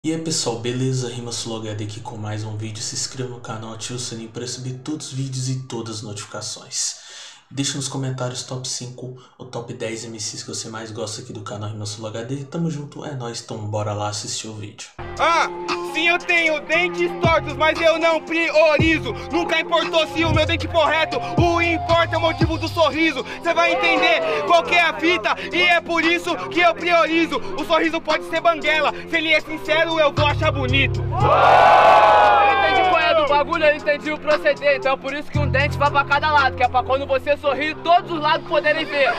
E aí pessoal, beleza? RimaSuloHD aqui com mais um vídeo. Se inscreva no canal, ative o sininho para receber todos os vídeos e todas as notificações. Deixa nos comentários top 5 ou top 10 MCs que você mais gosta aqui do canal RimaSuloHD. Tamo junto, é nóis, então bora lá assistir o vídeo. Sim, eu tenho dentes tortos, mas eu não priorizo. Nunca importou se o meu dente for reto, o importa é o motivo do sorriso. Você vai entender qual que é a fita e é por isso que eu priorizo. O sorriso pode ser banguela, se ele é sincero eu vou achar bonito. Eu entendi qual é do bagulho, eu entendi o proceder. Então é por isso que um dente vai pra cada lado, que é pra quando você sorrir, todos os lados poderem ver.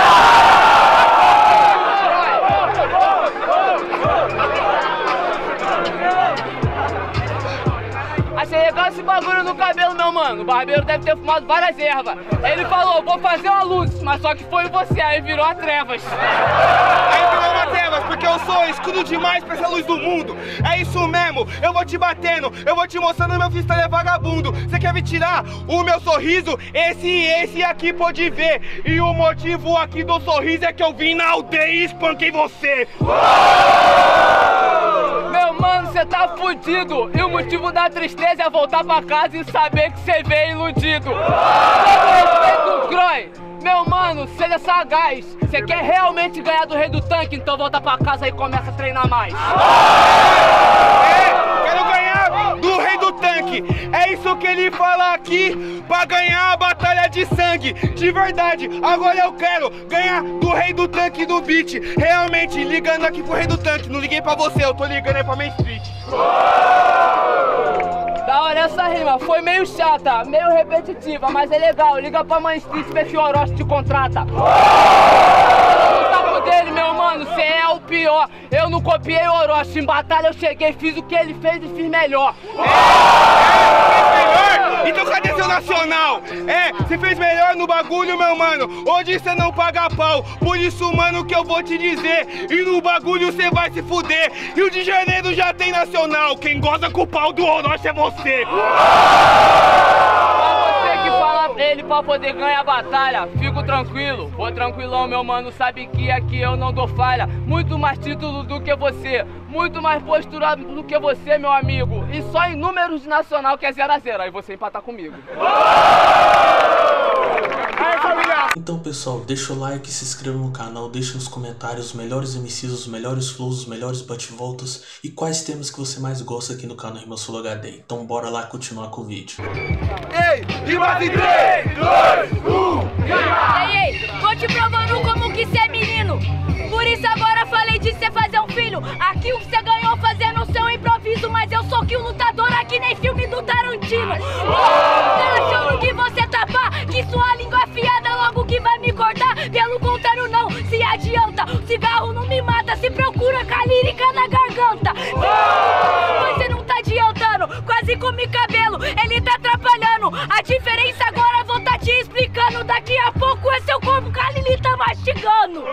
Achei legal esse bagulho no cabelo, meu mano. O barbeiro deve ter fumado várias ervas. Ele falou, vou fazer uma luz, mas só que foi você, aí virou a trevas. Aí virou uma trevas, porque eu sou escudo demais pra essa luz do mundo. É isso mesmo, eu vou te batendo, eu vou te mostrando meu freestyle é vagabundo. Você quer me tirar o meu sorriso? Esse aqui pode ver. E o motivo aqui do sorriso é que eu vim na aldeia e espanquei você. Meu mano, você tá fudido. E o motivo da tristeza é voltar pra casa e saber que você veio iludido. Com respeito, Croy, meu mano, seja sagaz. Você quer realmente ganhar do rei do tanque? Então volta pra casa e começa a treinar mais. Quero ganhar do rei do tanque. É isso que ele fala aqui, pra ganhar a batalha de sangue. De verdade, agora eu quero ganhar do rei do tanque do beat. Realmente, ligando aqui pro rei do tanque. Não liguei pra você, eu tô ligando aí pra Main Street. Da hora essa rima, foi meio chata, meio repetitiva, mas é legal. Liga pra Main Street, vê se o Orochi te contrata. No saco dele, meu mano, cê é o pior. Eu não copiei o Orochi, em batalha eu cheguei, fiz o que ele fez e fiz melhor. Então cadê seu nacional? Você fez melhor no bagulho, meu mano. Hoje você não paga pau. Por isso, mano, que eu vou te dizer. E no bagulho você vai se fuder. Rio de Janeiro já tem nacional. Quem goza com o pau do Orochi é você. Você que fala pra ele pra poder ganhar a batalha. Fico tranquilo, vou tranquilão, meu mano. Sabe que aqui eu não dou falha. Muito mais título do que você, muito mais posturado do que você, meu amigo. E só em números de nacional que é 0 a 0. Aí você empatar comigo. Então pessoal, deixa o like, se inscreva no canal, deixa nos comentários os melhores MCs, os melhores flows, os melhores bate-voltas e quais temas que você mais gosta aqui no canal RimaSuloHD. Então bora lá continuar com o vídeo. Ei, rima de 3, 2, 1, Ei, vou te provando como que cê é menino. Por isso agora falei de cê fazer um filho. Aqui o que cê ganhou fazendo o seu improviso. Mas eu sou que o lutador aqui nem filme do Tarantino. Tá achando que você tá pá? Que sua língua é afiada logo que vai me cortar? Pelo contrário não, se adianta. O cigarro não me mata, se procura com a lírica na garganta. Você não tá adiantando, quase come cabelo. Ele tá atrapalhando, a diferença agora eu vou tá te explicando. Daqui a pouco é seu corpo que a Lili tá mastigando.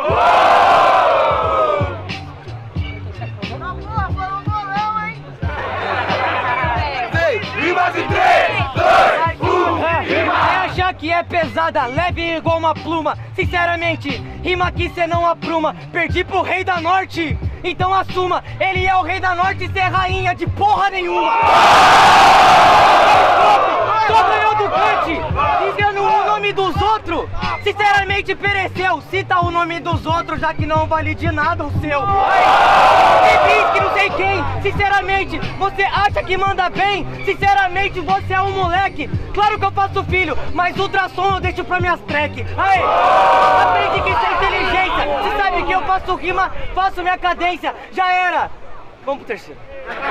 rima de 3, 2, 1, rima. Você acha que é pesada, leve igual uma pluma. Sinceramente, rima que cê não apruma. Perdi pro rei da norte, então assuma. Ele é o rei da norte e cê é rainha de porra nenhuma. Só ganhou do Kant, dizendo o nome dos outros. Sinceramente pereceu, cita o nome dos outros, já que não vale de nada o seu. E diz que não sei quem, sinceramente, você acha que manda bem? Sinceramente, você é um moleque. Claro que eu faço filho, mas ultrassom eu deixo pra minhas track. Aí, aprende que isso é inteligência. Você sabe que eu faço rima, faço minha cadência. Já era. Vamos pro terceiro.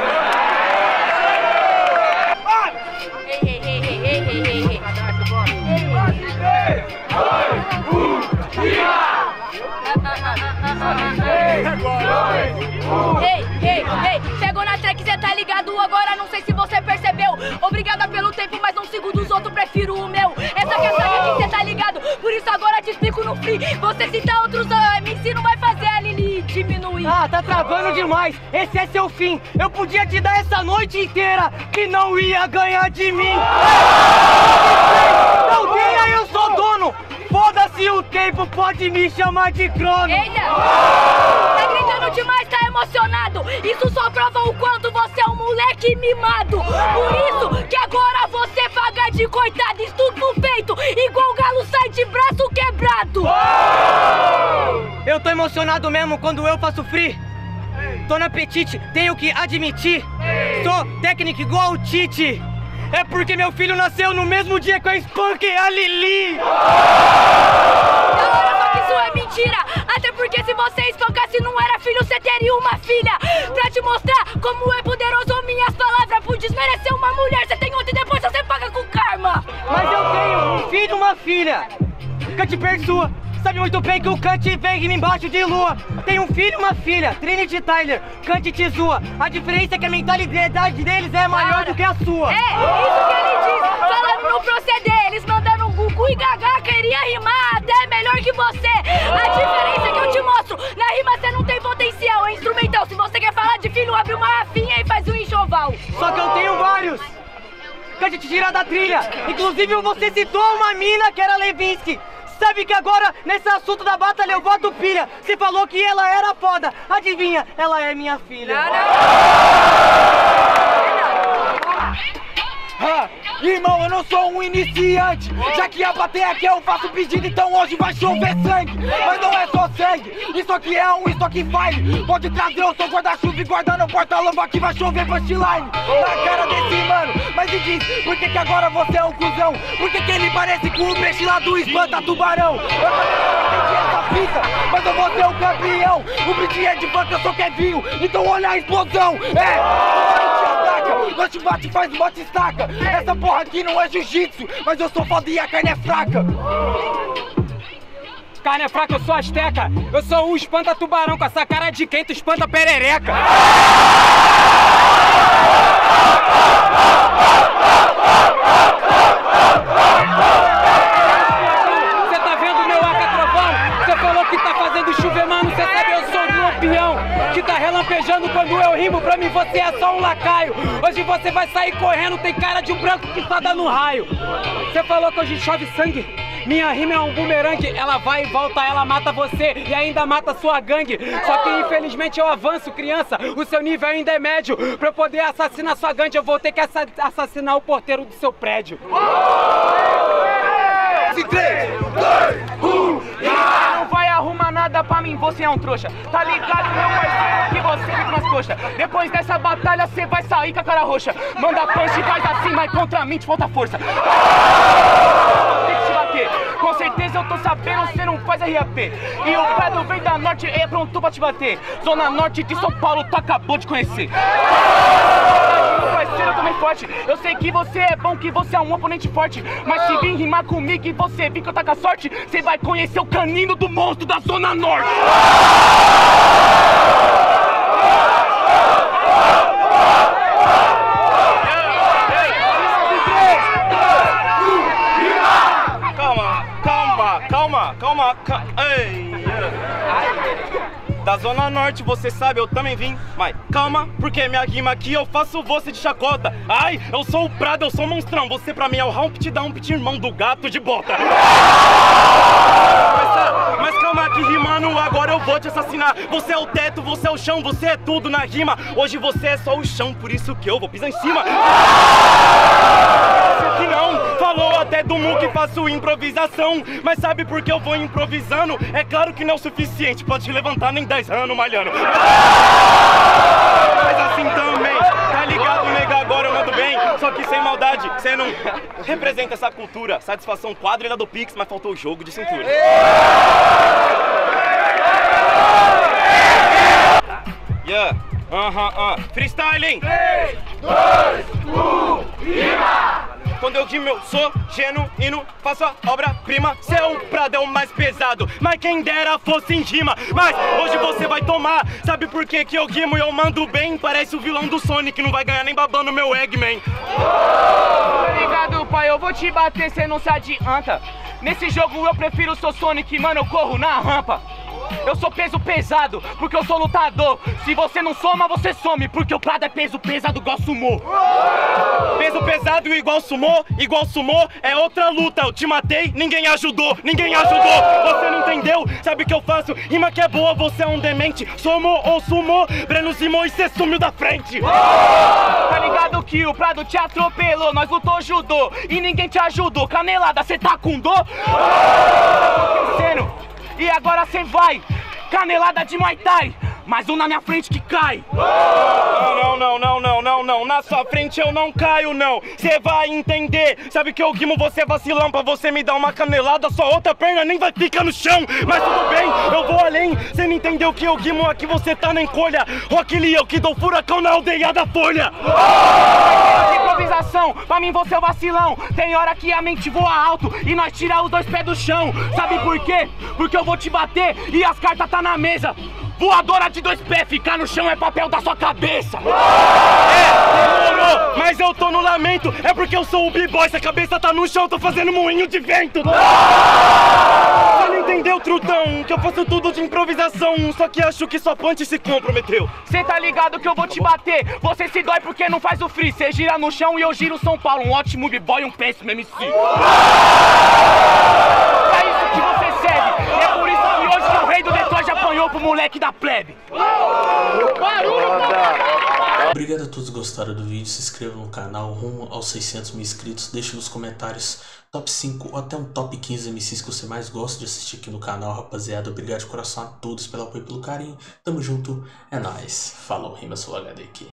Pegou na track, cê tá ligado? Agora não sei se você percebeu. Obrigada pelo tempo, mas não sigo dos outros, prefiro o meu. Essa que é a saga que cê tá ligado. Por isso agora te explico no free. Você cita outros MC, não vai fazer a Lili diminuir. Ah, tá travando demais, esse é seu fim. Eu podia te dar essa noite inteira que não ia ganhar de mim. Não ganha, eu sou dono. Foda-se o tempo, pode me chamar de crono. Eita! Tá gritando demais, tá? emocionado. Isso só prova o quanto você é um moleque mimado. Por isso que agora você paga de coitado, estudo no peito, igual o galo sai de braço quebrado. Eu tô emocionado mesmo quando eu faço free. Tô na apetite, tenho que admitir. Sou técnico igual o Tite. É porque meu filho nasceu no mesmo dia que eu espanquei a Lili. Da hora, só que isso é mentira. Até porque se você espancasse não era filho, você teria uma filha. Pra te mostrar como é poderoso minhas palavras. Por desmerecer uma mulher, você tem outra e depois você paga com karma. Mas eu tenho um filho e uma filha. Kant persua. Sabe muito bem que o Kant vem embaixo de lua. Tem um filho e uma filha, Trinity Tyler, Kant te zoa. A diferença é que a mentalidade deles é maior do que a sua. É, isso que ele diz, falando no proceder. Eles mandando um Gugu e Gagá, queria rimar até melhor que você. A diferença é que eu te mostro, na rima você não tem potencial, é instrumental. Se você quer falar de filho, abre uma rafinha e faz um enxoval. Só que eu tenho vários. Kant te tira da trilha. Inclusive você citou uma mina que era Levinsky. Sabe que agora, nesse assunto da batalha, eu boto pilha. Você falou que ela era foda. Adivinha, ela é minha filha. Irmão, eu não sou um iniciante. Já que a plateia aqui eu faço pedido, então hoje vai chover sangue. Mas não é só sangue, isso aqui é um estoque fine. Pode trazer o seu guarda-chuva e guardar no porta-luva que vai chover punchline na cara desse mano. Mas me diz, por que agora você é um cuzão? Por que ele parece com o peixe lá do Espanta Tubarão? Eu entendi essa fita, mas eu vou ser o campeão. O beat é de funk, eu sou Kevinho, então olha a explosão. Nós te bate, faz bote e estaca. Essa porra aqui não é jiu-jitsu, mas eu sou foda e a carne é fraca. Carne é fraca, eu sou asteca. Eu sou um espanta-tubarão com essa cara de quem tu espanta perereca. Você tá vendo meu arca-trovão? Você falou que tá fazendo chover, mano. Você sabe, eu sou um lampião que tá relampejando quando eu rimo. Pra mim você é só um lacaio. Hoje você vai sair correndo, tem cara de um branco que tá dando raio. Você falou que hoje chove sangue. Minha rima é um bumerangue, ela vai e volta, ela mata você e ainda mata sua gangue. Só que infelizmente eu avanço, criança, o seu nível ainda é médio. Pra eu poder assassinar sua gangue, eu vou ter que assassinar o porteiro do seu prédio. 3, 2, 1, Não vai arrumar nada pra mim, você é um trouxa. Tá ligado, meu parceiro, que você fica nas coxas. Depois dessa batalha, cê vai sair com a cara roxa. Manda punch e faz assim, mas contra mim te falta força. Tem que te bater. Com certeza eu tô sabendo, cê não faz RAP. E o Pedro vem da norte, é pronto pra te bater. Zona norte de São Paulo, tu acabou de conhecer. Meu parceiro, eu tô bem forte. Eu sei que você é bom, que você é um oponente forte. Mas se vir rimar comigo e você vir que eu tá com a sorte, você vai conhecer o canino do monstro da Zona Norte. Calma. Ei. Da Zona Norte, você sabe, eu também vim. Mas calma, porque minha rima aqui eu faço você de chacota. Ai, eu sou o Prado, eu sou o monstrão. Você pra mim é o Humpty Dumpty, irmão do gato de bota. Mas calma que rimando, agora eu vou te assassinar. Você é o teto, você é o chão, você é tudo na rima. Hoje você é só o chão, por isso que eu vou pisar em cima. Que não, falou até do Mu que faço improvisação. Mas sabe por que eu vou improvisando? É claro que não é o suficiente pra te levantar nem 10 anos malhando. Mas assim também, tá ligado, nega? Agora eu mando bem, só que sem maldade. Cê não representa essa cultura. Satisfação quadrilha do Pix, mas faltou o jogo de cintura. Yeah, freestyling. 3, 2, 1, rima! Quando eu rimo eu sou genuíno, faço a obra-prima. Seu Prado é o mais pesado, mas quem dera fosse em rima. Mas hoje você vai tomar, sabe por que que eu rimo e eu mando bem? Parece o vilão do Sonic, não vai ganhar nem babando meu Eggman. Obrigado, pai, eu vou te bater, cê não se adianta. Nesse jogo eu prefiro o seu Sonic, mano, eu corro na rampa. Eu sou peso pesado, porque eu sou lutador. Se você não soma, você some, porque o Prado é peso pesado igual sumô. Peso pesado igual sumô é outra luta. Eu te matei, ninguém ajudou. Você não entendeu? Sabe o que eu faço? Rima que é boa, você é um demente. Somou ou sumou, Breno Zimou e cê sumiu da frente. Tá ligado que o Prado te atropelou, nós lutou judô e ninguém te ajudou. Canelada, cê tá com dor? Tá acontecendo? E agora cê vai, canelada de Muay Thai, mais um na minha frente que cai. Não, na sua frente eu não caio não. Cê vai entender, sabe que eu guimo você vacilão. Pra você me dar uma canelada, sua outra perna nem vai ficar no chão. Mas tudo bem, eu vou além. Cê não entendeu que eu guimo aqui, você tá na encolha. Rock Lee, eu que dou furacão na aldeia da Folha. Improvisação, pra mim você é o vacilão. Tem hora que a mente voa alto e nós tira os dois pés do chão. Sabe por quê? Porque eu vou te bater e as cartas tá na mesa. Voadora de 2 pés, ficar no chão é papel da sua cabeça. Demorou, mas eu tô no lamento. É porque eu sou o B-Boy, se a cabeça tá no chão, tô fazendo moinho de vento. Você não entendeu, trutão, que eu faço tudo de improvisação. Só que acho que sua punch se comprometeu. Cê tá ligado que eu vou te bater. Você se dói porque não faz o free. Cê gira no chão e eu giro São Paulo. Um ótimo B-Boy e um péssimo MC. É isso que você segue. É por isso que hoje o rei do Detroit apanhou pro moleque da plebe. Obrigado a todos que gostaram do vídeo, se inscrevam no canal rumo aos 600 mil inscritos, deixe nos comentários top 5 ou até um top 15 MCs que você mais gosta de assistir aqui no canal, rapaziada. Obrigado de coração a todos pelo apoio e pelo carinho, tamo junto, é nóis, falou, Rima Sul HD aqui.